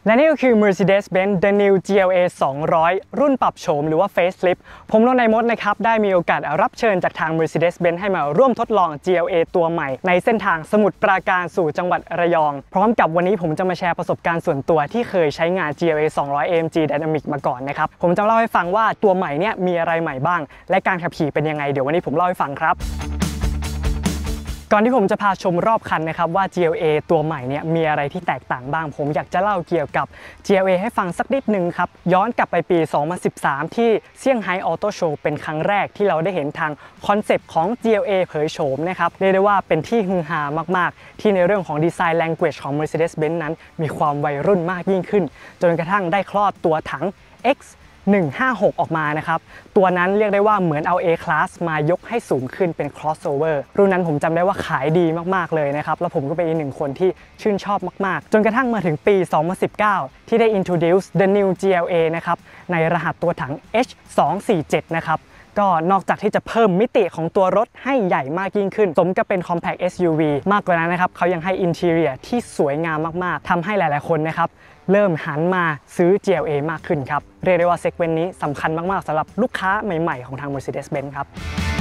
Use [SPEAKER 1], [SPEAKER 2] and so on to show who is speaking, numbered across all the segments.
[SPEAKER 1] และนี่ก็คือ Mercedes-Benz The New GLA 200 รุ่นปรับโฉมหรือว่า Facelift ผมรณัยมดนะครับได้มีโอกาสรับเชิญจากทาง Mercedes-Benz ให้มาร่วมทดลอง GLA ตัวใหม่ในเส้นทางสมุทรปราการสู่จังหวัดระยองพร้อมกับวันนี้ผมจะมาแชร์ประสบการณ์ส่วนตัวที่เคยใช้งาน GLA 200 AMG Dynamic มาก่อนนะครับผมจะเล่าให้ฟังว่าตัวใหม่เนี่ยมีอะไรใหม่บ้างและการขับขี่เป็นยังไงเดี๋ยววันนี้ผมเล่าให้ฟังครับก่อนที่ผมจะพาชมรอบคันนะครับว่า GLA ตัวใหม่เนี่ยมีอะไรที่แตกต่างบ้างผมอยากจะเล่าเกี่ยวกับ GLA ให้ฟังสักนิดนึงครับย้อนกลับไปปี 2013 ที่เซี่ยงไฮ้ออโต้โชว์เป็นครั้งแรกที่เราได้เห็นทางคอนเซปต์ของ GLA เผยโฉมนะครับเรียกได้ว่าเป็นที่ฮือฮามากๆที่ในเรื่องของดีไซน์ language ของ Mercedes-Benz นั้นมีความวัยรุ่นมากยิ่งขึ้นจนกระทั่งได้คลอดตัวถัง X156 ออกมานะครับตัวนั้นเรียกได้ว่าเหมือนเอา A-Class มายกให้สูงขึ้นเป็น crossover รุ่นนั้นผมจำได้ว่าขายดีมากๆเลยนะครับแล้วผมก็เป็นอีกหนึ่งคนที่ชื่นชอบมากๆจนกระทั่งมาถึงปี 2019 ที่ได้ introduce the new GLA นะครับในรหัสตัวถัง H247 นะครับก็นอกจากที่จะเพิ่มมิติของตัวรถให้ใหญ่มากยิ่งขึ้นสมกับเป็น compact SUV มากกว่านั้นนะครับเขายังให้ interior ที่สวยงามมากๆทำให้หลายๆคนนะครับเริ่มหันมาซื้อ GLA มากขึ้นครับเรียกได้ว่าเซกเมนต์นี้สำคัญมากๆสำหรับลูกค้าใหม่ๆของทาง Mercedes-Benz ครับ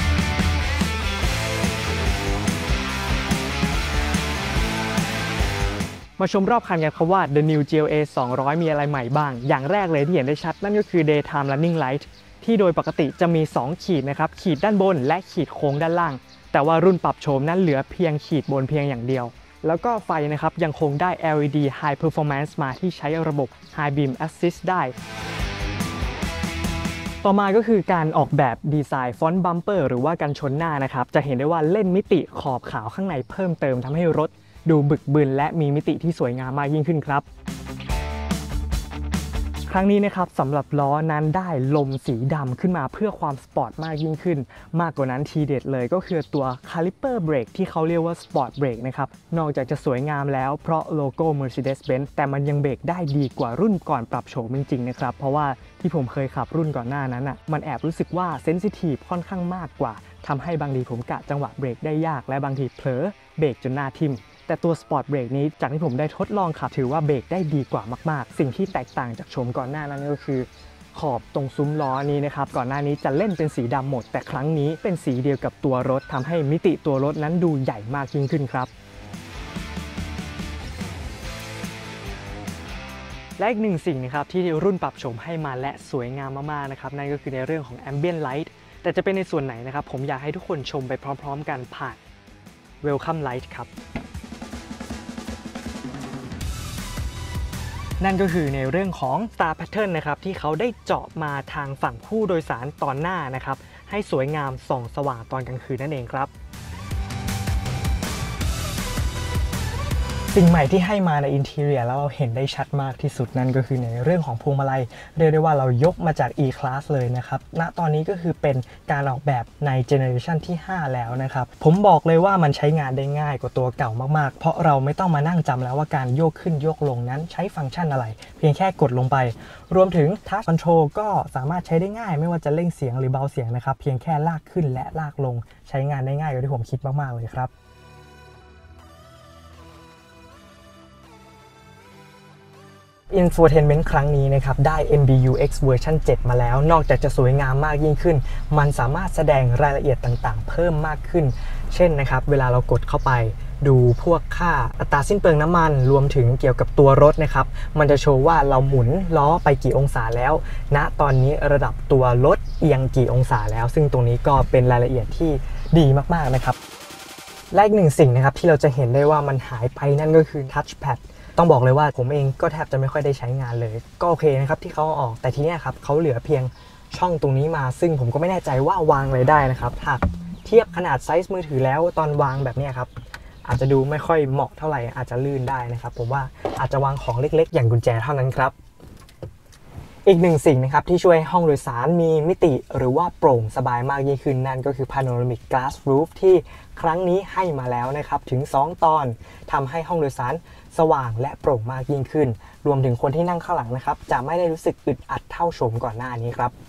[SPEAKER 1] มาชมรอบคันกันครับว่า The New GLA 200 มีอะไรใหม่บ้างอย่างแรกเลยที่เห็นได้ชัดนั่นก็คือ Daytime Running Light ที่โดยปกติจะมี2ขีดนะครับขีดด้านบนและขีดโค้งด้านล่างแต่ว่ารุ่นปรับโฉมนั้นเหลือเพียงขีดบนเพียงอย่างเดียวแล้วก็ไฟนะครับยังคงได้ LED High Performance มาที่ใช้ระบบ High Beam Assist ได้ต่อมาก็คือการออกแบบดีไซน์ฟอนต์บัมเปอร์หรือว่ากันชนหน้านะครับจะเห็นได้ว่าเล่นมิติขอบขาวข้างในเพิ่มเติมทำให้รถดูบึกบึนและมีมิติที่สวยงามมากยิ่งขึ้นครับครั้งนี้นะครับสำหรับล้อนั้นได้ลมสีดำขึ้นมาเพื่อความสปอร์ตมากยิ่งขึ้นมากกว่านั้นทีเด็ดเลยก็คือตัว Caliper Brake ที่เขาเรียกว่า Sport Brake นะครับนอกจากจะสวยงามแล้วเพราะโลโก้ Mercedes-Benz แต่มันยังเบรกได้ดีกว่ารุ่นก่อนปรับโฉมจริงๆนะครับเพราะว่าที่ผมเคยขับรุ่นก่อนหน้านั้นมันแอบรู้สึกว่าเซนซิทีฟค่อนข้างมากกว่าทำให้บางทีผมกะจังหวะเบรกได้ยากและบางทีเผลอเบรกจนหน้าทิ่มแต่ตัว Sport Brake นี้จากที่ผมได้ทดลองขับถือว่าเบรกได้ดีกว่ามากๆสิ่งที่แตกต่างจากโฉมก่อนหน้านั้นก็คือขอบตรงซุ้มล้อนี้นะครับก่อนหน้านี้จะเล่นเป็นสีดำหมดแต่ครั้งนี้เป็นสีเดียวกับตัวรถทำให้มิติตัวรถนั้นดูใหญ่มากยิ่งขึ้นครับและอีกหนึ่งสิ่งนะครับที่รุ่นปรับโฉมให้มาและสวยงามมากๆนะครับนั่นก็คือในเรื่องของ Ambient Light แต่จะเป็นในส่วนไหนนะครับผมอยากให้ทุกคนชมไปพร้อมๆกันผ่าน Welcome Light ครับนั่นก็คือในเรื่องของ Star Pattern นะครับที่เขาได้เจาะมาทางฝั่งผู้โดยสารตอนหน้านะครับให้สวยงามส่องสว่างตอนกลางคืนนั่นเองครับสิ่งใหม่ที่ให้มาในอินทีเรียแล้วเราเห็นได้ชัดมากที่สุดนั่นก็คือในเรื่องของพวงมาลัยเรียกได้ว่าเรายกมาจาก E-Class เลยนะครับณตอนนี้ก็คือเป็นการออกแบบในเจเนอเรชันที่5แล้วนะครับผมบอกเลยว่ามันใช้งานได้ง่ายกว่าตัวเก่ามากๆเพราะเราไม่ต้องมานั่งจำแล้วว่าการโยกขึ้นโยกลงนั้นใช้ฟังก์ชันอะไรเพียงแค่กดลงไปรวมถึง Touch Control ก็สามารถใช้ได้ง่ายไม่ว่าจะเร่งเสียงหรือเบาเสียงนะครับเพียงแค่ลากขึ้นและลากลงใช้งานได้ง่ายกว่าที่ผมคิดมากๆเลยครับInfotainment ครั้งนี้นะครับได้ MBUX เวอร์ชัน7มาแล้วนอกจากจะสวยงามมากยิ่งขึ้นมันสามารถแสดงรายละเอียดต่างๆเพิ่มมากขึ้นเช่นนะครับเวลาเรากดเข้าไปดูพวกค่าอัตราสิ้นเปลืองน้ำมันรวมถึงเกี่ยวกับตัวรถนะครับมันจะโชว์ว่าเราหมุนล้อไปกี่องศาแล้วณตอนนี้ระดับตัวรถเอียงกี่องศาแล้วซึ่งตรงนี้ก็เป็นรายละเอียดที่ดีมากๆนะครับและอีกหนึ่งสิ่งนะครับที่เราจะเห็นได้ว่ามันหายไปนั่นก็คือ Touchpadต้องบอกเลยว่าผมเองก็แทบจะไม่ค่อยได้ใช้งานเลยก็โอเคนะครับที่เขาเอาออกแต่ทีนี้ครับเขาเหลือเพียงช่องตรงนี้มาซึ่งผมก็ไม่แน่ใจว่าวางอะไรได้นะครับหากเทียบขนาดไซส์มือถือแล้วตอนวางแบบนี้ครับอาจจะดูไม่ค่อยเหมาะเท่าไหร่อาจจะลื่นได้นะครับผมว่าอาจจะวางของเล็กๆอย่างกุญแจเท่านั้นครับอีกหนึ่งสิ่งนะครับที่ช่วยห้องโดยสารมีมิติหรือว่าโปร่งสบายมากยิ่งขึ้นนั่นก็คือ Panoramic Glass Roof ที่ครั้งนี้ให้มาแล้วนะครับถึง2ตอนทำให้ห้องโดยสารสว่างและโปร่งมากยิ่งขึ้นรวมถึงคนที่นั่งข้างหลังนะครับจะไม่ได้รู้สึกอึดอัดเท่าโฉมก่อนหน้านี้ครับ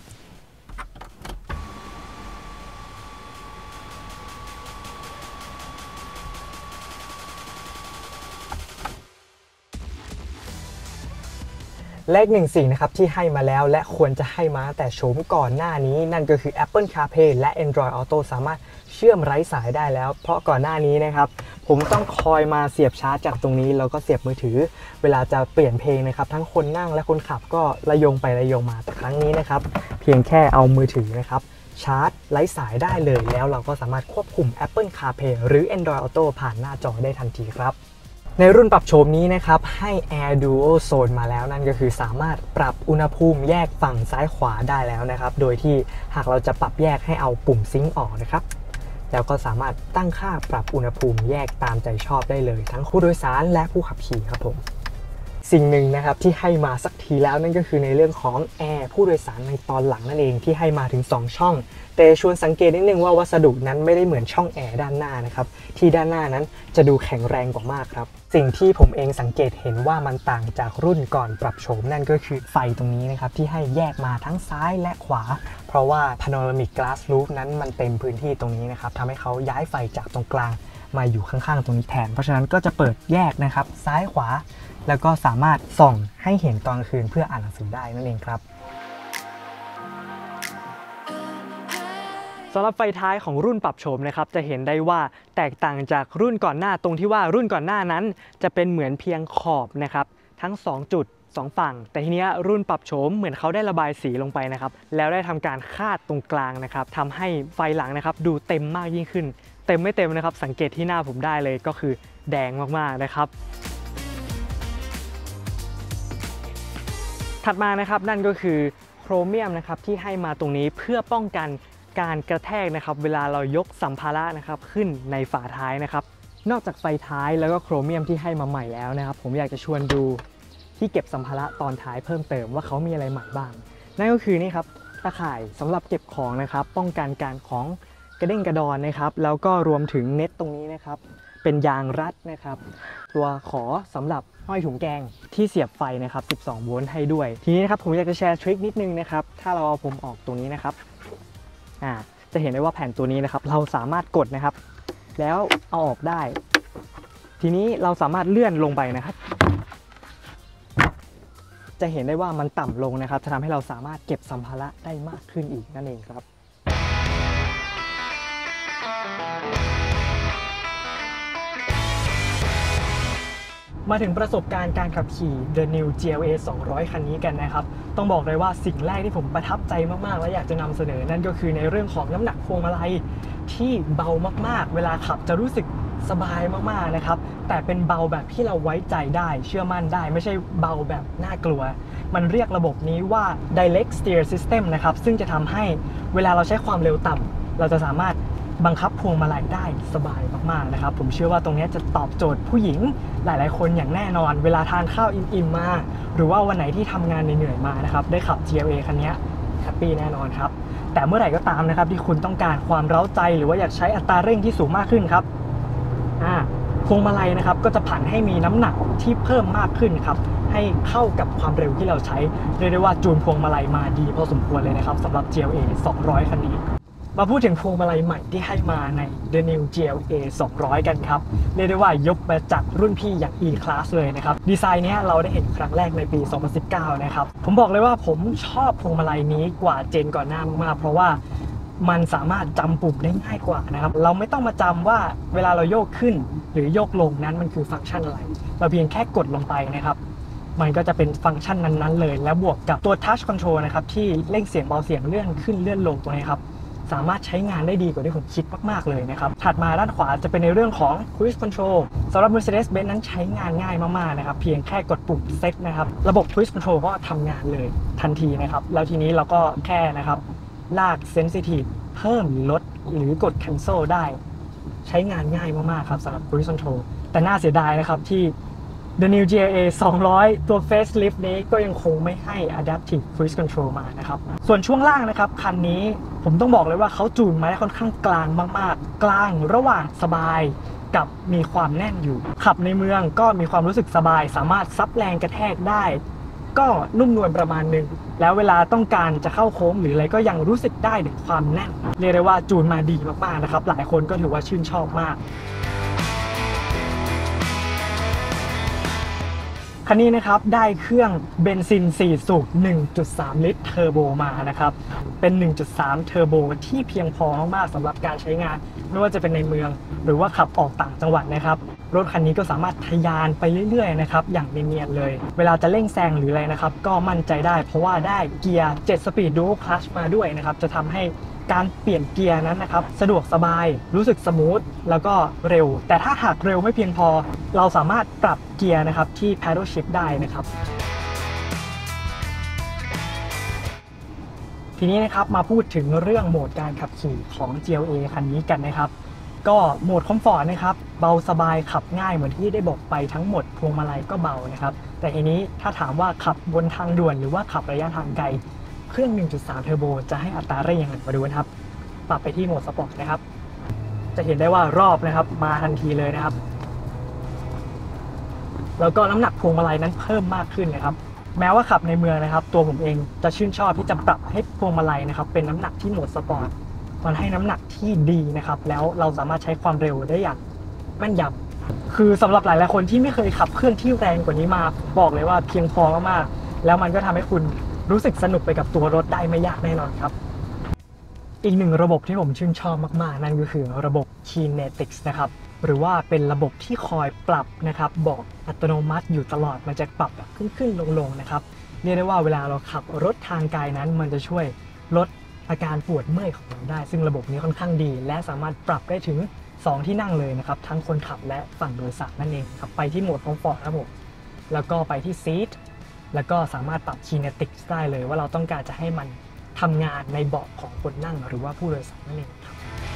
[SPEAKER 1] เลขหนึ่งสิ่งนะครับที่ให้มาแล้วและควรจะให้มาแต่โฉมก่อนหน้านี้นั่นก็คือ Apple CarPlay และ Android Auto สามารถเชื่อมไร้สายได้แล้วเพราะก่อนหน้านี้นะครับผมต้องคอยมาเสียบชาร์จจากตรงนี้แล้วก็เสียบมือถือเวลาจะเปลี่ยนเพลงนะครับทั้งคนนั่งและคนขับก็ระยงไประยงมาแต่ครั้งนี้นะครับเพียงแค่เอามือถือนะครับชาร์จไร้สายได้เลยแล้วเราก็สามารถควบคุม Apple CarPlay หรือ Android Auto ผ่านหน้าจอได้ทันทีครับในรุ่นปรับโฉมนี้นะครับให้ Air Duo Zone มาแล้วนั่นก็คือสามารถปรับอุณหภูมิแยกฝั่งซ้ายขวาได้แล้วนะครับโดยที่หากเราจะปรับแยกให้เอาปุ่มซิงค์ออกนะครับแล้วก็สามารถตั้งค่าปรับอุณหภูมิแยกตามใจชอบได้เลยทั้งผู้โดยสารและผู้ขับขี่ครับผมสิ่งหนึ่งนะครับที่ให้มาสักทีแล้วนั่นก็คือในเรื่องของแอร์ผู้โดยสารในตอนหลังนั่นเองที่ให้มาถึง2ช่องแต่ชวนสังเกตนิดนึงว่าวัสดุนั้นไม่ได้เหมือนช่องแอร์ด้านหน้านะครับที่ด้านหน้านั้นจะดูแข็งแรงกว่ามากครับสิ่งที่ผมเองสังเกตเห็นว่ามันต่างจากรุ่นก่อนปรับโฉมนั่นก็คือไฟตรงนี้นะครับที่ให้แยกมาทั้งซ้ายและขวาเพราะว่า Panoramic Glass Roof นั้นมันเต็มพื้นที่ตรงนี้นะครับทำให้เขาย้ายไฟจากตรงกลางมาอยู่ข้างๆตรงนี้แทนเพราะฉะนั้นก็จะเปิดแยกนะครับซ้ายขวาแล้วก็สามารถส่องให้เห็นตอนกลางคืนเพื่ออ่านหนังสือได้นั่นเองครับสำหรับไฟท้ายของรุ่นปรับโฉมนะครับจะเห็นได้ว่าแตกต่างจากรุ่นก่อนหน้าตรงที่ว่ารุ่นก่อนหน้านั้นจะเป็นเหมือนเพียงขอบนะครับทั้ง2จุด2ฝั่งแต่ทีนี้รุ่นปรับโฉมเหมือนเขาได้ระบายสีลงไปนะครับแล้วได้ทำการคาดตรงกลางนะครับทำให้ไฟหลังนะครับดูเต็มมากยิ่งขึ้นเต็มไม่เต็มนะครับสังเกตที่หน้าผมได้เลยก็คือแดงมากๆนะครับถัดมานะครับนั่นก็คือโครเมียมนะครับที่ให้มาตรงนี้เพื่อป้องกันการกระแทกนะครับเวลาเรายกสัมภาระนะครับขึ้นในฝาท้ายนะครับนอกจากไฟท้ายแล้วก็โครเมียมที่ให้มาใหม่แล้วนะครับผมอยากจะชวนดูที่เก็บสัมภาระตอนท้ายเพิ่มเติมว่าเขามีอะไรใหม่บ้างนั่นก็คือนี่ครับตะข่ายสำหรับเก็บของนะครับป้องกันการของกระเด้งกระดอนนะครับแล้วก็รวมถึงเน็ตตรงนี้นะครับเป็นยางรัดนะครับตัวขอสำหรับห้อยถุงแกงที่เสียบไฟนะครับ12โวลต์ให้ด้วยทีนี้นะครับผมอยากจะแชร์ทริคนิดนึงนะครับถ้าเราเอาผมออกตรงนี้นะครับจะเห็นได้ว่าแผ่นตัวนี้นะครับเราสามารถกดนะครับแล้วเอาออกได้ทีนี้เราสามารถเลื่อนลงไปนะครับจะเห็นได้ว่ามันต่ำลงนะครับจะทำให้เราสามารถเก็บสัมภาระได้มากขึ้นอีกนั่นเองครับมาถึงประสบการณ์การขับขี่ The New GLA 200 คันนี้กันนะครับต้องบอกเลยว่าสิ่งแรกที่ผมประทับใจมากๆและอยากจะนำเสนอนั่นก็คือในเรื่องของน้ำหนักพวงมาลัยที่เบามากๆเวลาขับจะรู้สึกสบายมากๆนะครับแต่เป็นเบาแบบที่เราไว้ใจได้เชื่อมั่นได้ไม่ใช่เบาแบบน่ากลัวมันเรียกระบบนี้ว่า Direct Steer System นะครับซึ่งจะทำให้เวลาเราใช้ความเร็วต่ำเราจะสามารถบังคับพวงมาลัยได้สบายมากๆนะครับผมเชื่อว่าตรงนี้จะตอบโจทย์ผู้หญิงหลายๆคนอย่างแน่นอนเวลาทานข้าวอิ่มๆมาหรือว่าวันไหนที่ทำงานเหนื่อยๆมานะครับได้ขับ GLA คันนี้แฮปปี้แน่นอนครับแต่เมื่อไหร่ก็ตามนะครับที่คุณต้องการความเร้าใจหรือว่าอยากใช้อัตราเร่งที่สูงมากขึ้นครับพวงมาลัยนะครับก็จะผันให้มีน้ำหนักที่เพิ่มมากขึ้นครับให้เข้ากับความเร็วที่เราใช้เรียกได้ว่าจูนพวงมาลัยมาดีพอสมควรเลยนะครับสำหรับ GLA 200 คันนี้มาพูดถึงพวงมาลัยใหม่ที่ให้มาใน The New GLA 200 กันครับเรียกได้ว่ายกมาจากรุ่นพี่อย่าง E-Class เลยนะครับดีไซน์นี้เราได้เห็นครั้งแรกในปี 2019 นะครับผมบอกเลยว่าผมชอบพวงมาลัยนี้กว่าเจนก่อนหน้ามากเพราะว่ามันสามารถจำปุ่มได้ง่ายกว่านะครับเราไม่ต้องมาจำว่าเวลาเราโยกขึ้นหรือโยกลงนั้นมันคือฟังก์ชันอะไรเราเพียงแค่กดลงไปนะครับมันก็จะเป็นฟังก์ชันนั้นๆเลยและบวกกับตัว Touch Control นะครับที่เร่งเสียงเบาเสียงเลื่อนขึ้นเลื่อนลงตัวนี้ครับสามารถใช้งานได้ดีกว่าที่ผมคิดมากๆเลยนะครับถัดมาด้านขวาจะเป็นในเรื่องของ Cruise Control สำหรับ Mercedes-Benz นั้นใช้งานง่ายมากๆนะครับเพียงแค่กดปุ่ม Set นะครับระบบ Cruise Control ก็ทำงานเลยทันทีนะครับแล้วทีนี้เราก็แค่นะครับลาก Sensitive เพิ่มหรือลดหรือกด Cancel ได้ใช้งานง่ายมากๆครับสำหรับ Cruise Control แต่น่าเสียดายนะครับที่ The New GLA 200 ตัว Facelift นี้ก็ยังคงไม่ให้ Adaptive Cruise Control มานะครับส่วนช่วงล่างนะครับคันนี้ผมต้องบอกเลยว่าเขาจูนมาได้ค่อนข้างกลางมากๆกลางระหว่างสบายกับมีความแน่นอยู่ขับในเมืองก็มีความรู้สึกสบายสามารถซับแรงกระแทกได้ก็นุ่มนวลประมาณนึงแล้วเวลาต้องการจะเข้าโค้งหรืออะไรก็ยังรู้สึกได้ถึงความแน่นเรียกได้ว่าจูนมาดีมากๆนะครับหลายคนก็ถือว่าชื่นชอบมากคันนี้นะครับได้เครื่องเบนซิน4สูบ 1.3 ลิตรเทอร์โบมานะครับเป็น 1.3 เทอร์โบที่เพียงพอมากๆสำหรับการใช้งานไม่ว่าจะเป็นในเมืองหรือว่าขับออกต่างจังหวัดนะครับรถคันนี้ก็สามารถทะยานไปเรื่อยๆนะครับอย่างเนียนๆเลยเวลาจะเร่งแซงหรืออะไรนะครับก็มั่นใจได้เพราะว่าได้เกียร์7 Speed Dual Clutch มาด้วยนะครับจะทำให้การเปลี่ยนเกียร์นั้นนะครับสะดวกสบายรู้สึกสมูทแล้วก็เร็วแต่ถ้าหากเร็วไม่เพียงพอเราสามารถปรับเกียร์นะครับที่ Paddle Shift ได้นะครับทีนี้นะครับมาพูดถึงเรื่องโหมดการขับขี่ของ GLA คันนี้กันนะครับก็โหมดคอมฟอร์ตนะครับเบาสบายขับง่ายเหมือนที่ได้บอกไปทั้งหมดพวงมาลัยก็เบานะครับแต่ทีนี้ถ้าถามว่าขับบนทางด่วนหรือว่าขับระยะทางไกลเครื่อง 1.3 เทอร์โบจะให้อัตราเร่งยังไงมาดูนะครับปรับไปที่โหมดสปอร์ตนะครับจะเห็นได้ว่ารอบนะครับมาทันทีเลยนะครับแล้วก็น้ำหนักพวงมาลัยนั้นเพิ่มมากขึ้นนะครับแม้ว่าขับในเมืองนะครับตัวผมเองจะชื่นชอบที่จะปรับให้พวงมาลัยนะครับเป็นน้ำหนักที่โหมดสปอร์ตมันให้น้ำหนักที่ดีนะครับแล้วเราสามารถใช้ความเร็วได้อย่างแม่นยำคือสำหรับหลายๆคนที่ไม่เคยขับเครื่องที่แรงกว่านี้มาบอกเลยว่าเพียงพอมากๆแล้วมันก็ทำให้คุณรู้สึกสนุกไปกับตัวรถได้ไม่ยากแน่นอนครับอีกหนึ่งระบบที่ผมชื่นชอบมากๆนั่นก็คือระบบ Kinetics นะครับหรือว่าเป็นระบบที่คอยปรับนะครับเบาะอัตโนมัติอยู่ตลอดมันจะปรับแบบขึ้นๆลงๆนะครับเรียกได้ว่าเวลาเราขับรถทางไกลนั้นมันจะช่วยลดอาการปวดเมื่อยของเราได้ซึ่งระบบนี้ค่อนข้างดีและสามารถปรับได้ถึง2ที่นั่งเลยนะครับทั้งคนขับและฝั่งโดยสารนั่นเองครับไปที่โหมดคอมฟอร์ตครับผมแล้วก็ไปที่ซีทแล้วก็สามารถปรับ Kinetics ได้เลยว่าเราต้องการจะให้มันทำงานในเบาะของคนนั่งหรือว่าผู้โดยสารนั่นเองครับ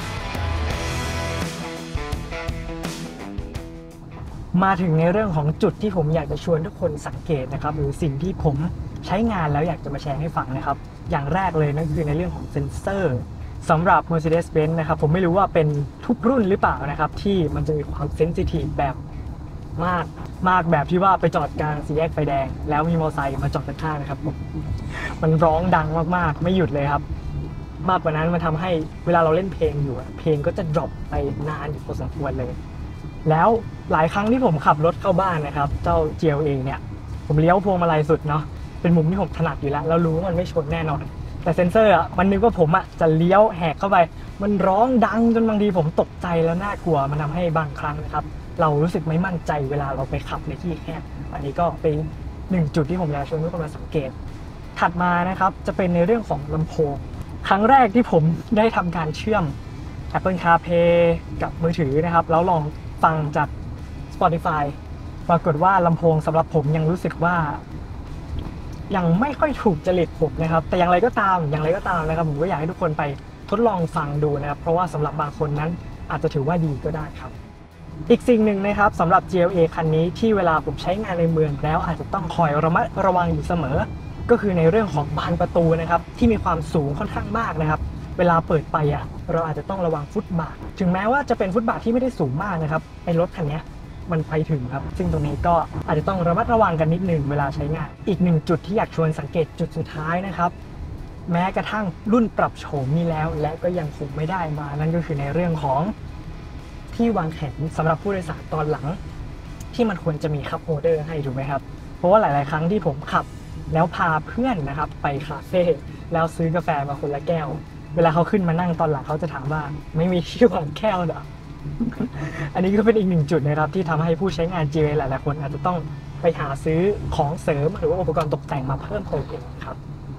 [SPEAKER 1] มาถึงในเรื่องของจุดที่ผมอยากจะชวนทุกคนสังเกตนะครับหรือสิ่งที่ผมใช้งานแล้วอยากจะมาแชร์ให้ฟังนะครับอย่างแรกเลยนั่นคือในเรื่องของเซ็นเซอร์สำหรับ Mercedes-Benz นะครับผมไม่รู้ว่าเป็นทุกรุ่นหรือเปล่านะครับที่มันจะมีความเซนซิทีฟแบบมากแบบที่ว่าไปจอดกลางสี่แยกไฟแดงแล้วมีมอเตอร์ไซค์มาจอดข้างๆนะครับมันร้องดังมากๆไม่หยุดเลยครับมากกว่านั้นมันทำให้เวลาเราเล่นเพลงอยู่เพลงก็จะดรอปไปนานอยู่พอสมควรเลยแล้วหลายครั้งที่ผมขับรถเข้าบ้านนะครับเจ้า GLA เนี่ยผมเลี้ยวพวงมาลัยสุดเนาะเป็นมุมที่ผมถนัดอยู่แล้วรู้ว่ามันไม่ชนแน่นอนแต่เซ็นเซอร์มันนึกว่าผมจะเลี้ยวแหกเข้าไปมันร้องดังจนบางทีผมตกใจแล้วน่ากลัวมันทำให้บางครั้งนะครับเรารู้สึกไม่มั่นใจเวลาเราไปขับในที่แคบอันนี้ก็เป็นหนึ่งจุดที่ผมอยากชวนทุกคนมาสังเกตถัดมานะครับจะเป็นในเรื่องของลำโพงครั้งแรกที่ผมได้ทำการเชื่อม Apple CarPlay กับมือถือนะครับแล้วลองฟังจาก Spotify ปรากฏว่าลำโพงสำหรับผมยังรู้สึกว่ายังไม่ค่อยถูกจริตผมนะครับแต่อย่างไรก็ตามนะครับผมก็อยากให้ทุกคนไปทดลองฟังดูนะครับเพราะว่าสำหรับบางคนนั้นอาจจะถือว่าดีก็ได้ครับอีกสิ่งหนึ่งนะครับสำหรับ GLA คันนี้ที่เวลาผมใช้งานในเมืองแล้วอาจจะต้องคอยระมัดระวังอยู่เสมอก็คือในเรื่องของบานประตูนะครับที่มีความสูงค่อนข้างมากนะครับเวลาเปิดไปเราอาจจะต้องระวังฟุตบาทถึงแม้ว่าจะเป็นฟุตบาทที่ไม่ได้สูงมากนะครับไอ้รถคันนี้มันไปถึงครับซึ่งตรงนี้ก็อาจจะต้องระมัดระวังกันนิดนึงเวลาใช้งานอีกหนึ่งจุดที่อยากชวนสังเกตจุดสุดท้ายนะครับแม้กระทั่งรุ่นปรับโฉมนี้แล้วและก็ยังคงไม่ได้มานั่นก็คือในเรื่องของที่วางแขนสำหรับผู้โดยสารตอนหลังที่มันควรจะมีคัพโฮลเดอร์ให้ถูกไหมครับเพราะว่าหลายๆครั้งที่ผมขับแล้วพาเพื่อนนะครับไปคาเฟ่แล้วซื้อกาแฟมาคนละแก้วเวลาเขาขึ้นมานั่งตอนหลังเขาจะถามว่าไม่มีที่วางแก้วเหรอ อันนี้ก็เป็นอีกหนึ่งจุดนะครับที่ทำให้ผู้ใช้งาน GLA หลายๆคนอาจจะต้องไปหาซื้อของเสริมหรือว่าอุปกรณ์ตกแต่งมาเพิ่มเติมเองครับ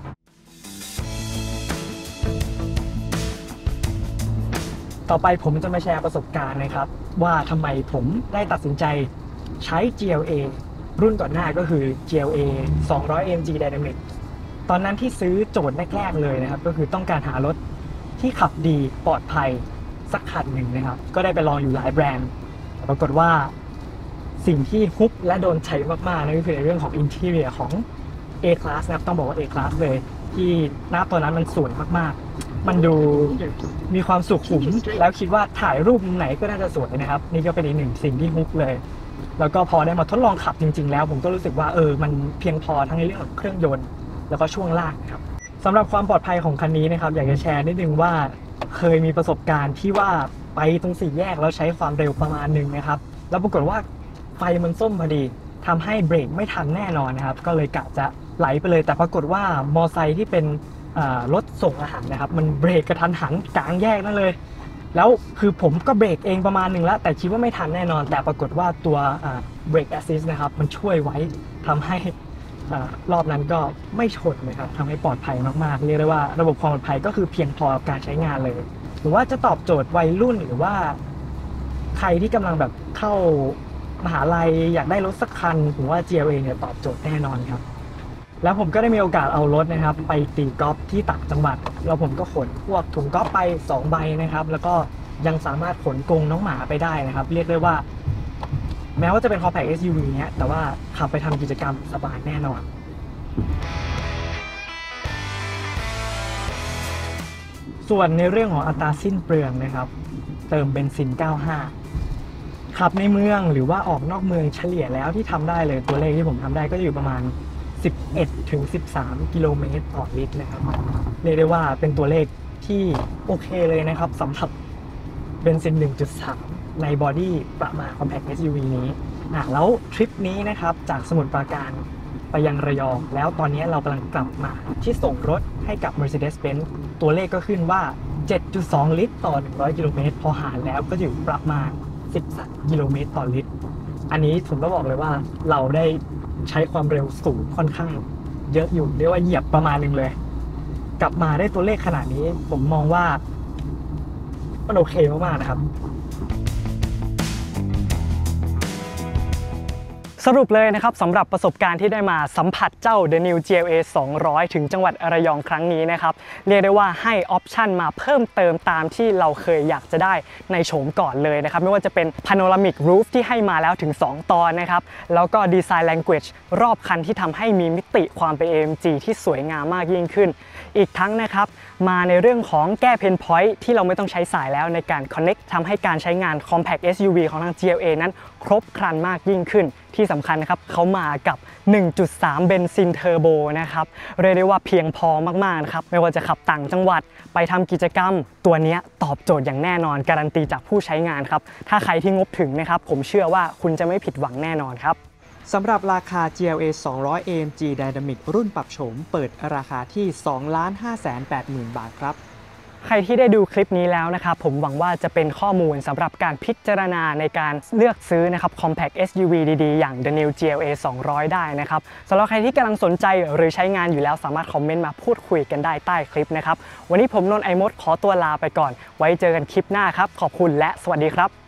[SPEAKER 1] ต่อไปผมจะมาแชร์ประสบการณ์นะครับว่าทำไมผมได้ตัดสินใจใช้ GLA รุ่นก่อนหน้าก็คือ GLA 200 AMG Dynamic ตอนนั้นที่ซื้อโจทย์แรกๆเลยนะครับก็คือต้องการหารถที่ขับดีปลอดภัยสักคันหนึ่งนะครับก็ได้ไปลองอยู่หลายแบรนด์ปรากฏว่าสิ่งที่ฮุบและโดนใจมากๆนั่นก็คือในเรื่องของ Interior ของ A-Class นะครับต้องบอกว่า A-Class เลยที่หน้าตัวนั้นมันสวยมากๆมันดูมีความสุขุมแล้วคิดว่าถ่ายรูปมุมไหนก็น่าจะสวยนะครับนี่ก็เป็นอีกหนึ่งสิ่งที่ฮุบเลยแล้วก็พอได้มาทดลองขับจริงๆแล้วผมก็รู้สึกว่ามันเพียงพอทั้งในเรื่องของเครื่องยนต์แล้วก็ช่วงล่างครับสำหรับความปลอดภัยของคันนี้นะครับอยากจะแชร์นิดนึงว่าเคยมีประสบการณ์ที่ว่าไปตรงสี่แยกแล้วใช้ความเร็วประมาณนึงนะครับแล้วปรากฏว่าไฟมันส้มพอดีทำให้เบรกไม่ทันแน่นอนนะครับก็เลยกะจะไหลไปเลยแต่ปรากฏว่ามอไซค์ที่เป็นรถส่งอาหารนะครับมันเบรกกระทันหันกลางแยกนั่นเลยแล้วคือผมก็เบรกเองประมาณหนึ่งแล้วแต่คิดว่าไม่ทันแน่นอนแต่ปรากฏว่าตัวเบรกแอสซิสต์นะครับมันช่วยไว้ทำให้รอบนั้นก็ไม่ชนนะครับทำให้ปลอดภัยมากๆเรียกได้ว่าระบบความปลอดภัยก็คือเพียงพอกับการใช้งานเลยหรือว่าจะตอบโจทย์วัยรุ่นหรือว่าใครที่กำลังแบบเข้ามหาลัยอยากได้รถสักคันผมว่า GLA เนี่ยตอบโจทย์แน่นอนครับแล้วผมก็ได้มีโอกาสเอารถนะครับไปตีกอล์ฟที่ต่างจังหวัดแล้วผมก็ขนพวกถุงกอล์ฟไป2ใบนะครับแล้วก็ยังสามารถขนกรงน้องหมาไปได้นะครับเรียกได้ว่าแม้ว่าจะเป็น Compact SUV เนี้ยแต่ว่าขับไปทำกิจกรรมสบายแน่นอนส่วนในเรื่องของอัตราสิ้นเปลืองนะครับเติมเบนซิน 95 ขับในเมืองหรือว่าออกนอกเมืองเฉลี่ยแล้วที่ทำได้เลยตัวเลขที่ผมทำได้ก็จะอยู่ประมาณ11 ถึง 13 กิโลเมตรต่อลิตรนะครับเรียกได้ว่าเป็นตัวเลขที่โอเคเลยนะครับสำหรับเบนซิน 1.3 ในบอดี้ประมาณ Compact SUV นี้แล้วทริปนี้นะครับจากสมุทรปราการไปยังระยองแล้วตอนนี้เรากำลังกลับมาที่ส่งรถให้กับ Mercedes-Benz ตัวเลขก็ขึ้นว่า 7.2 ลิตรต่อ 100 กิโลเมตรพอหารแล้วก็อยู่ประมาณ13 กิโลเมตรต่อลิตรอันนี้ผมก็บอกเลยว่าเราได้ใช้ความเร็วสูงค่อนข้างเยอะอยู่เรียกว่าเหยียบประมาณนึงเลยกลับมาได้ตัวเลขขนาดนี้ผมมองว่ามันโอเคมากๆนะครับสรุปเลยนะครับสำหรับประสบการณ์ที่ได้มาสัมผัสเจ้า The New GLA 200 ถึงจังหวัดระยองครั้งนี้นะครับเรียกได้ว่าให้ออปชันมาเพิ่มเติมตามที่เราเคยอยากจะได้ในโฉมก่อนเลยนะครับไม่ว่าจะเป็น Panoramic Roof ที่ให้มาแล้วถึง2ตอนนะครับแล้วก็ Design Language รอบคันที่ทำให้มีมิติความเป็น AMG ที่สวยงามมากยิ่งขึ้นอีกทั้งนะครับมาในเรื่องของแก้เพนพอยท์ที่เราไม่ต้องใช้สายแล้วในการ Connect ทำให้การใช้งาน Compact SUV ของทาง GLA นั้นครบครันมากยิ่งขึ้นที่สำคัญนะครับเขามากับ 1.3 เบนซินเทอร์โบนะครับเรียกได้ว่าเพียงพอมากๆนะครับไม่ว่าจะขับต่างจังหวัดไปทำกิจกรรมตัวนี้ตอบโจทย์อย่างแน่นอนการันตีจากผู้ใช้งานครับถ้าใครที่งบถึงนะครับผมเชื่อว่าคุณจะไม่ผิดหวังแน่นอนครับสำหรับราคา GLA 200 AMG Dynamic รุ่นปรับโฉมเปิดราคาที่ 2,580,000 บาทครับใครที่ได้ดูคลิปนี้แล้วนะครับผมหวังว่าจะเป็นข้อมูลสำหรับการพิจารณาในการเลือกซื้อนะครับ Compact SUV ดีๆอย่าง The New GLA 200 ได้นะครับสำหรับใครที่กำลังสนใจหรือใช้งานอยู่แล้วสามารถคอมเมนต์มาพูดคุยกันได้ใต้คลิปนะครับวันนี้ผมนนท์ไอมดขอตัวลาไปก่อนไว้เจอกันคลิปหน้าครับขอบคุณและสวัสดีครับ